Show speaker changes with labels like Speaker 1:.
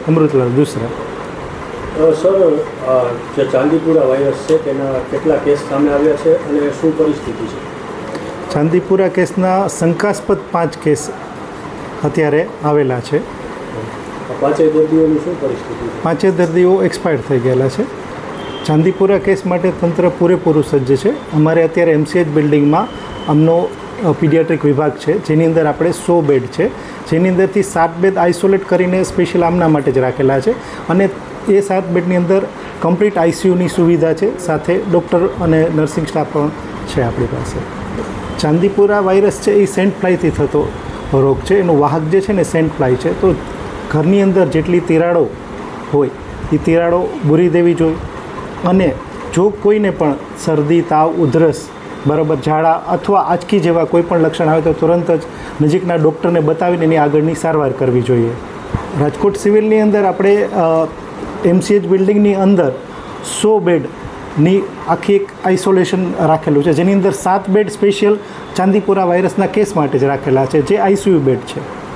Speaker 1: Amritlal દુસરા.
Speaker 2: Sir, જે Chandipura virus છે તેના કેટલા કેસ સામે આવ્યા છે અને શું પરિસ્થિતિ છે?
Speaker 1: ચાંદીપુરા કેસના શંકાસ્પદ 5 કેસ અત્યારે આવેલા છે.
Speaker 2: 5 દર્દીઓની શું પરિસ્થિતિ છે?
Speaker 1: 5 દર્દીઓ એક્સપાયર થઈ ગયેલા છે. ચાંદીપુરા કેસ માટે તંત્ર પૂરેપૂરું સજ્જ છે. અમારે અત્યારે MCH બિલ્ડિંગમાં આમનો પીડિયાટ્રિક વિભાગ છે, જેની અંદર આપણે 100 બેડ છે, જેની અંદરથી 7 બેડ આઇસોલેટ કરીને સ્પેશિયલ આમના માટે જ રાખેલા છે. અને એ 7 બેડની અંદર કમ્પ્લીટ ICUની સુવિધા છે, સાથે ડૉક્ટર અને નર્સિંગ સ્ટાફ પણ છે આપણી પાસે. ચાંદીપુરા વાયરસ છે એ સેન્ટ ફ્લાયથી થતો રોગ છે. એનું વાહક જે છે ને સેન્ટ ફ્લાય છે. તો ઘરની અંદર જેટલી તિરાડો હોય એ તિરાડો બૂરી દેવી જોઈએ. અને જો કોઈને પણ શરદી, તાવ, ઉધરસ, બરાબર ઝાડા અથવા આંચકી જેવા કોઈ પણ લક્ષણ આવે તો તુરંત જ નજીકના ડૉક્ટરને બતાવીને એની આગળની સારવાર કરવી જોઈએ. રાજકોટ સિવિલની અંદર આપણે MCH બિલ્ડિંગની અંદર 100 બેડની આખી એક આઇસોલેશન રાખેલું છે, જેની અંદર 7 બેડ સ્પેશિયલ ચાંદીપુરા વાયરસના કેસ માટે જ રાખેલા છે, જે ICU બેડ છે.